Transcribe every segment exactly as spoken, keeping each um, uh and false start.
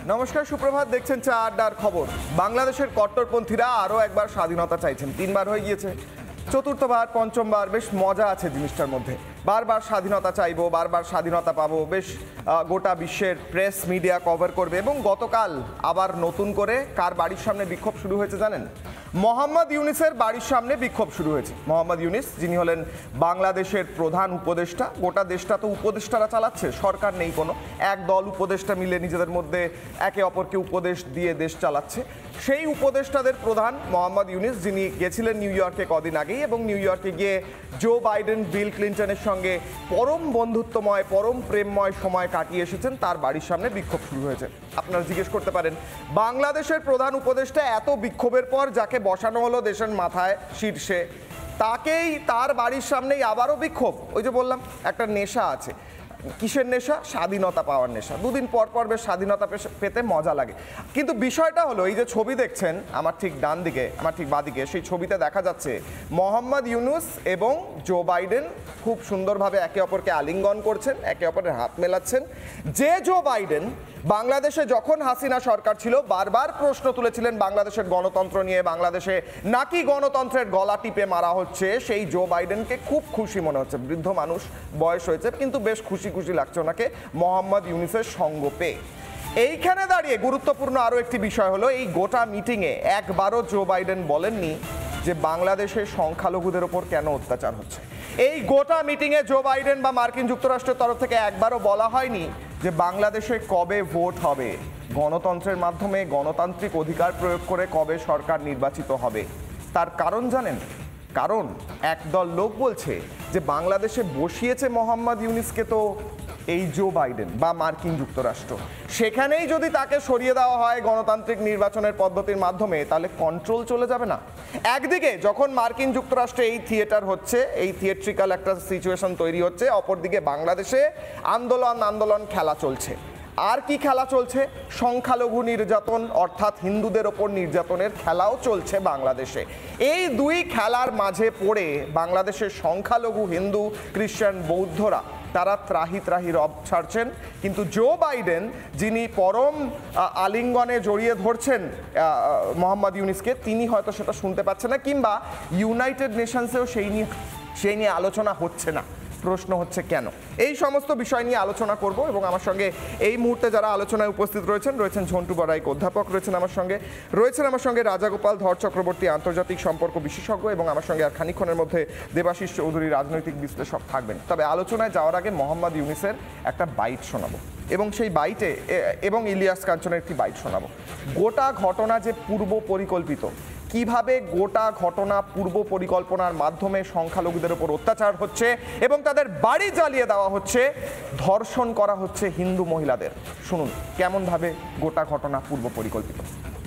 নমস্কার, সুপ্রভাত। দেখছেন চা আড্ডার খবর। বাংলাদেশের কট্টরপন্থীরা আরও একবার স্বাধীনতা চাইছেন। তিনবার হয়ে গিয়েছে, চতুর্থবার পঞ্চমবার। বেশ মজা আছে জিনিসটার মধ্যে। বারবার স্বাধীনতা চাইবো, বারবার স্বাধীনতা পাবো, বেশ গোটা বিশ্বের প্রেস মিডিয়া কভার করবে। এবং গতকাল আবার নতুন করে কার বাড়ির সামনে বিক্ষোভ শুরু হয়েছে জানেন? মোহাম্মদ ইউনিসের বাড়ির সামনে বিক্ষোভ শুরু হয়েছে। মোহাম্মদ ইউনিস, যিনি হলেন বাংলাদেশের প্রধান উপদেষ্টা। গোটা দেশটা তো উপদেষ্টারা চালাচ্ছে, সরকার নেই কোনো। এক দল উপদেষ্টা মিলে নিজেদের মধ্যে একে অপরকে উপদেশ দিয়ে দেশ চালাচ্ছে। সেই উপদেষ্টাদের প্রধান মোহাম্মদ ইউনিস, যিনি গেছিলেন নিউ ইয়র্কে কদিন আগেই, এবং নিউ ইয়র্কে গিয়ে জো বাইডেন, বিল ক্লিন্টনের সঙ্গে পরম বন্ধুত্বময়, পরম প্রেমময় সময় কাটিয়ে এসেছেন, তার বাড়ির সামনে বিক্ষোভ শুরু হয়েছে। আপনারা জিজ্ঞেস করতে পারেন, বাংলাদেশের প্রধান উপদেষ্টা এত বিক্ষোভের পর যাকে বসানো হলো দেশের মাথায় শীর্ষে, তাকেই তার বাড়ির সামনেই আবারও বিক্ষোভ। ওই যে বললাম, একটা নেশা আছে। কিসের নেশা? স্বাধীনতা পাওয়ার নেশা। দুদিন পর পর বেশ স্বাধীনতা পেতে মজা লাগে। কিন্তু বিষয়টা হলো, এই যে ছবি দেখছেন আমার ঠিক ডান দিকে, আমার ঠিক বাদিকে, সেই ছবিতে দেখা যাচ্ছে মোহাম্মদ ইউনুস এবং জো বাইডেন খুব সুন্দরভাবে একে অপরকে আলিঙ্গন করছেন, একে অপরের হাত মেলাচ্ছেন। যে জো বাইডেন বাংলাদেশে যখন হাসিনা সরকার ছিল বারবার প্রশ্ন তুলেছিলেন বাংলাদেশের গণতন্ত্র নিয়ে, বাংলাদেশে নাকি গণতন্ত্রের গলা টিপে মারা হচ্ছে, সেই জো বাইডেনকে খুব খুশি মনে হচ্ছে। বৃদ্ধ মানুষ, বয়স হয়েছে, কিন্তু বেশ খুশি খুশি লাগছে ওনাকে মোহাম্মদ ইউনুসের সঙ্গ পেয়ে। এইখানে দাঁড়িয়ে গুরুত্বপূর্ণ আরও একটি বিষয় হলো, এই গোটা মিটিংয়ে একবারও জো বাইডেন বলেননি যে বাংলাদেশের সংখ্যালঘুদের ওপর কেন অত্যাচার হচ্ছে। এই গোটা মিটিংয়ে জো বাইডেন বা মার্কিন যুক্তরাষ্ট্রের তরফ থেকে একবারও বলা হয়নি যে বাংলাদেশে কবে ভোট হবে, গণতন্ত্রের মাধ্যমে গণতান্ত্রিক অধিকার প্রয়োগ করে কবে সরকার নির্বাচিত হবে। তার কারণ জানেন? কারণ একদল লোক বলছে যে বাংলাদেশে বসিয়েছে মোহাম্মদ ইউনুসকে তো এই জো বাইডেন বা মার্কিন যুক্তরাষ্ট্র, সেখানেই যদি তাকে সরিয়ে দেওয়া হয় গণতান্ত্রিক নির্বাচনের পদ্ধতির মাধ্যমে, তাহলে কন্ট্রোল চলে যাবে না? একদিকে যখন মার্কিন যুক্তরাষ্ট্রে এই থিয়েটার হচ্ছে, এই থিয়েট্রিক্যাল একটা সিচুয়েশন তৈরি হচ্ছে, অপরদিকে বাংলাদেশে আন্দোলন আন্দোলন খেলা চলছে। আর কি খেলা চলছে? সংখ্যালঘু নির্যাতন, অর্থাৎ হিন্দুদের ওপর নির্যাতনের খেলাও চলছে বাংলাদেশে। এই দুই খেলার মাঝে পড়ে বাংলাদেশের সংখ্যালঘু হিন্দু, খ্রিস্টান, বৌদ্ধরা তারা ত্রাহি ত্রাহি রব ছাড়ছেন। কিন্তু জো বাইডেন, যিনি পরম আলিঙ্গনে জড়িয়ে ধরছেন মোহাম্মদ ইউনুসকে, তিনি হয়তো সেটা শুনতে পাচ্ছেন না, কিংবা ইউনাইটেড নেশনসেও সেই নিয়ে সেই নিয়ে আলোচনা হচ্ছে না। প্রশ্ন হচ্ছে কেন? এই সমস্ত বিষয় নিয়ে আলোচনা করব, এবং আমার সঙ্গে এই মুহূর্তে যারা আলোচনায় উপস্থিত রয়েছেন, রয়েছেন ঝন্টু বড়াইক অধ্যাপক, রয়েছেন আমার সঙ্গে রয়েছেন আমার সঙ্গে রাজাগোপাল ধর চক্রবর্তী, আন্তর্জাতিক সম্পর্ক বিশেষজ্ঞ, এবং আমার সঙ্গে আর খানিক্ষণের মধ্যে দেবাশিস চৌধুরী, রাজনৈতিক বিশ্লেষক থাকবেন। তবে আলোচনায় যাওয়ার আগে মোহাম্মদ ইউনুসের একটা বাইট শোনাবো, এবং সেই বাইটে এবং ইলিয়াস কাঞ্চনের একটি বাইট শোনাবো। গোটা ঘটনা যে পূর্ব পরিকল্পিত, কিভাবে গোটা ঘটনা পূর্ব পরিকল্পনার মাধ্যমে সংখ্যালঘুদের উপর অত্যাচার হচ্ছে এবং তাদের বাড়ি জ্বালিয়ে দেওয়া হচ্ছে, ধর্ষণ করা হচ্ছে হিন্দু মহিলাদের। শুনুন কেমন ভাবে গোটা ঘটনা পূর্ব পরিকল্পিত।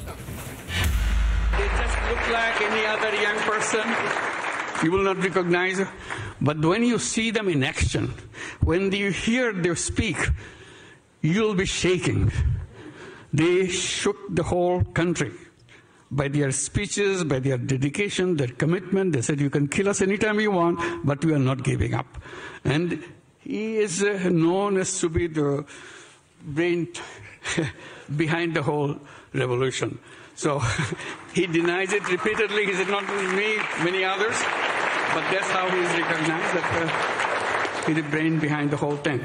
They just look like any other young person. You will not recognize, but when you see them in action, when you hear them speak, you'll be shaking. They shook the whole country by their speeches, by their dedication, their commitment. They said, you can kill us anytime you want, but we are not giving up. And he is uh, known as to be the brain behind the whole revolution. So he denies it repeatedly. He said, not me, many others, but that's how he is recognized, that uh, he's the brain behind the whole thing.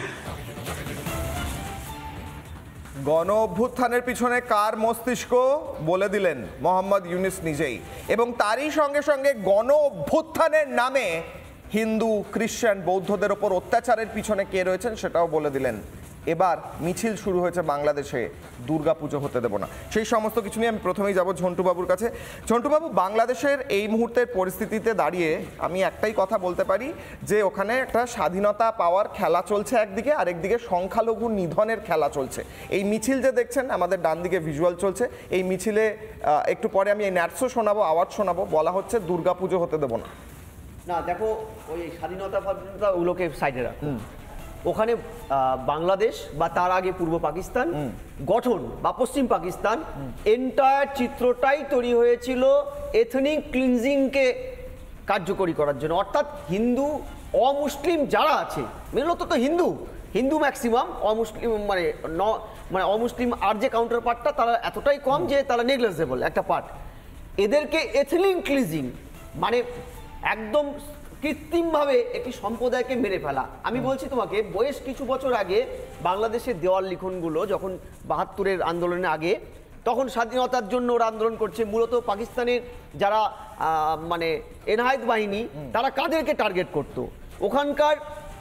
গণ অভ্যুত্থানের পিছনে কার মস্তিষ্ক বলে দিলেন মোহাম্মদ ইউনুস নিজেই, এবং তারই সঙ্গে সঙ্গে গণ অভ্যুত্থানের নামে হিন্দু, খ্রিস্টান, বৌদ্ধদের ওপর অত্যাচারের পিছনে কে রয়েছেন সেটাও বলে দিলেন। এবার মিছিল শুরু হয়েছে বাংলাদেশে, দুর্গাপুজো হতে দেব না। সেই সমস্ত কিছু নিয়ে আমি প্রথমেই যাব ঝন্টুবাবুর কাছে। ঝন্টুবাবু, বাংলাদেশের এই মুহূর্তের পরিস্থিতিতে দাঁড়িয়ে আমি একটাই কথা বলতে পারি যে ওখানে একটা স্বাধীনতা পাওয়ার খেলা চলছে একদিকে, আরেকদিকে সংখ্যালঘু নিধনের খেলা চলছে। এই মিছিল যে দেখছেন, আমাদের ডান দিকে ভিজুয়াল চলছে, এই মিছিলে একটু পরে আমি এই ন্যাটসও শোনাবো, আওয়াজ শোনাবো, বলা হচ্ছে দুর্গাপুজো হতে দেব না। না দেখো, ওই স্বাধীনতা ফাধীনতা ওগুলোকে সাইডে রাখুন। ওখানে বাংলাদেশ বা তার আগে পূর্ব পাকিস্তান গঠন বা পশ্চিম পাকিস্তান, এন্টায়ার চিত্রটাই তৈরি হয়েছিল এথনিক ক্লিনজিংকে কার্যকরী করার জন্য। অর্থাৎ হিন্দু অমুসলিম যারা আছে, মূলত তো হিন্দু হিন্দু ম্যাক্সিমাম, অমুসলিম মানে মানে অমুসলিম আর যে কাউন্টার পার্টটা তারা এতটাই কম যে তারা নেগলেজেবল একটা পার্ট। এদেরকে এথনিক ক্লিজিং মানে একদম কৃত্রিমভাবে একটি সম্প্রদায়কে মেরে ফেলা। আমি বলছি তোমাকে, বেশ কিছু বছর আগে বাংলাদেশের দেওয়াল লিখনগুলো যখন বাহাত্তরের আন্দোলনের আগে, তখন স্বাধীনতার জন্য ওরা আন্দোলন করছে, মূলত পাকিস্তানের যারা মানে এনহায়েত বাহিনী তারা কাদেরকে টার্গেট করতো, ওখানকার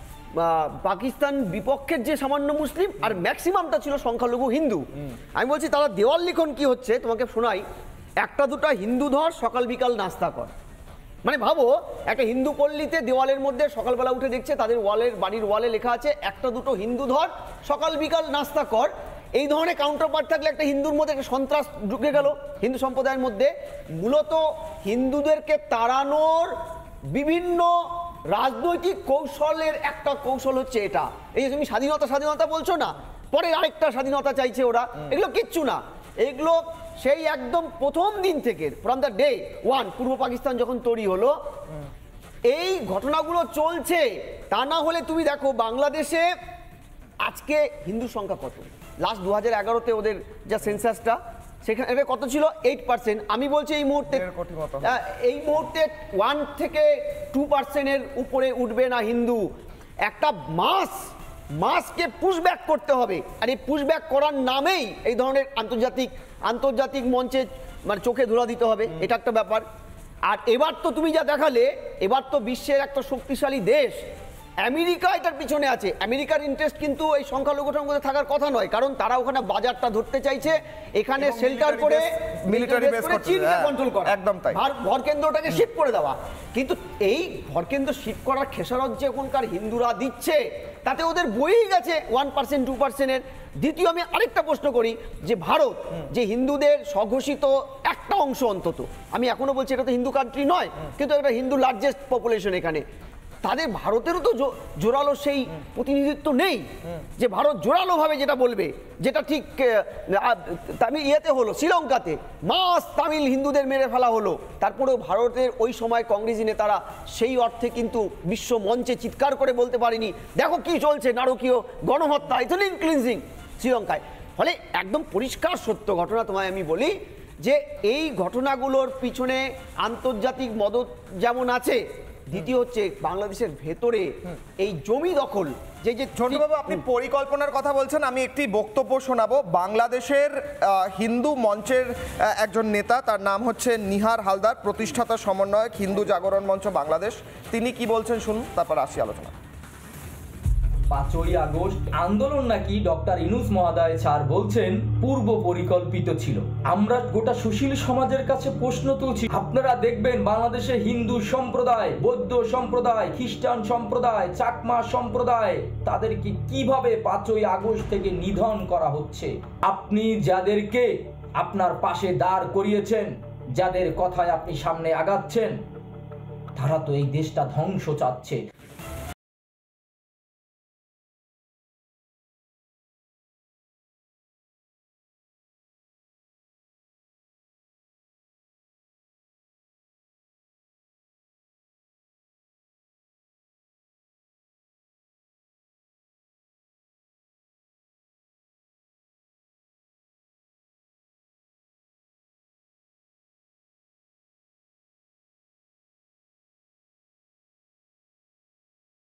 পাকিস্তান বিপক্ষের যে সামান্য মুসলিম আর ম্যাক্সিমামটা ছিল সংখ্যালঘু হিন্দু। আমি বলছি তারা দেওয়াল লিখন কি হচ্ছে তোমাকে শোনাই, একটা দুটা হিন্দু ধর সকাল বিকাল নাস্তা কর। মানে ভাবো একটা হিন্দু পল্লীতে দেওয়ালের মধ্যে সকালবেলা উঠে দেখছে তাদের ওয়ালের বাড়ির ওয়ালে লেখা আছে একটা দুটো হিন্দু ধর সকাল বিকাল নাস্তা কর। এই ধরনের কাউন্টার পার্ট থাকলে একটা হিন্দুর মধ্যে একটা সন্ত্রাস ঢুকে গেল হিন্দু সম্প্রদায়ের মধ্যে। মূলত হিন্দুদেরকে তাড়ানোর বিভিন্ন রাজনৈতিক কৌশলের একটা কৌশল হচ্ছে এটা। এই যে তুমি স্বাধীনতা স্বাধীনতা বলছো না, পরে আরেকটা স্বাধীনতা চাইছে ওরা, এগুলো কিচ্ছু না। এগুলো সেই একদম প্রথম দিন থেকে ফ্রম দ্য ডে ওয়ান পূর্ব পাকিস্তান যখন তৈরি হলো এই ঘটনাগুলো চলছে। তা না হলে তুমি দেখো বাংলাদেশে আজকে হিন্দু সংখ্যা কত, লাস্ট দু হাজার এগারোতে ওদের যা সেন্সাসটা সেখানে কত ছিল, এইট পার্সেন্ট। আমি বলছি এই মুহূর্তে এই মুহূর্তে ওয়ান থেকে টু পার্সেন্টের উপরে উঠবে না হিন্দু। একটা মাস মাসকে পুশব্যাক করতে হবে, আর এই পুশব্যাক করার নামেই এই ধরনের আন্তর্জাতিক আন্তর্জাতিক মঞ্চে মানে চোখে ধুলা দিতে হবে, এটা একটা ব্যাপার। আর এবার তো তুমি যা দেখালে, এবার তো বিশ্বের একটা শক্তিশালী দেশ আমেরিকা এটার পিছনে আছে। আমেরিকার ইন্টারেস্ট কিন্তু এই সংখ্যালঘুটার মধ্যে থাকার কথা নয়, কারণ তারা ওখানে বাজারটা ধরতে চাইছে, এখানে শেল্টার করে মিলিটারি বেস করে চীনকে কন্ট্রোল করা, একদম তাই, ভর কেন্দ্রটাকে শিফট করে দেওয়া। কিন্তু এই ভর কেন্দ্র শিফট করার খেসারত যে এখনকার হিন্দুরা দিচ্ছে তাতে ওদের বইই গেছে ওয়ান পার্সেন্ট টু পার্সেন্টের। দ্বিতীয় আমি আরেকটা প্রশ্ন করি যে ভারত যে হিন্দুদের স্বঘোষিত একটা অংশ অন্তত, আমি এখনো বলছি এটা তো হিন্দু কান্ট্রি নয়, কিন্তু এটা হিন্দু লার্জেস্ট পপুলেশন এখানে, তাদের ভারতেরও তো জোরালো সেই প্রতিনিধিত্ব নেই যে ভারত জোরালো ভাবে যেটা বলবে, যেটা ঠিক তামিল ইয়েতে হলো শ্রীলঙ্কাতে মাস তামিল হিন্দুদের মেরে ফেলা হলো, তারপরেও ভারতের ওই সময় কংগ্রেসি নেতারা সেই অর্থে কিন্তু বিশ্ব মঞ্চে চিৎকার করে বলতে পারেনি দেখো কি চলছে নারকীয় গণহত্যা, এথনিক ক্লিনজিং শ্রীলঙ্কায়। ফলে একদম পরিষ্কার সত্য ঘটনা তোমায় আমি বলি যে এই ঘটনাগুলোর পিছনে আন্তর্জাতিক মদত যেমন আছে, দ্বিতীয় হচ্ছে বাংলাদেশের ভেতরে এই জমি দখল। যে যে ঝন্টুবাবু আপনি পরিকল্পনার কথা বলছেন, আমি একটি বক্তব্য শোনাবো বাংলাদেশের হিন্দু মঞ্চের একজন নেতা, তার নাম হচ্ছে নিহার হালদার, প্রতিষ্ঠাতা সমন্বয়ক হিন্দু জাগরণ মঞ্চ বাংলাদেশ। তিনি কি বলছেন শুনুন, তারপর আসি আলোচনা। পাঁচই আগস্ট আন্দোলন নাকি ডক্টর ইউনূস মহোদয় স্যার বলছেন পূর্ব পরিকল্পিত ছিল। আমরা গোটা সুশীল সমাজের কাছে প্রশ্ন তুলছি, আপনারা দেখবেন বাংলাদেশে হিন্দু সম্প্রদায়, বৌদ্ধ সম্প্রদায়, খ্রিস্টান সম্প্রদায়, চাকমা সম্প্রদায়, তাদেরকে কিভাবে পাঁচই আগস্ট থেকে নিধন করা হচ্ছে। আপনি যাদেরকে আপনার পাশে দাঁড় করিয়েছেন, যাদের কথায় আপনি সামনে আগাচ্ছেন, তারা তো এই দেশটা ধ্বংস চাচ্ছে।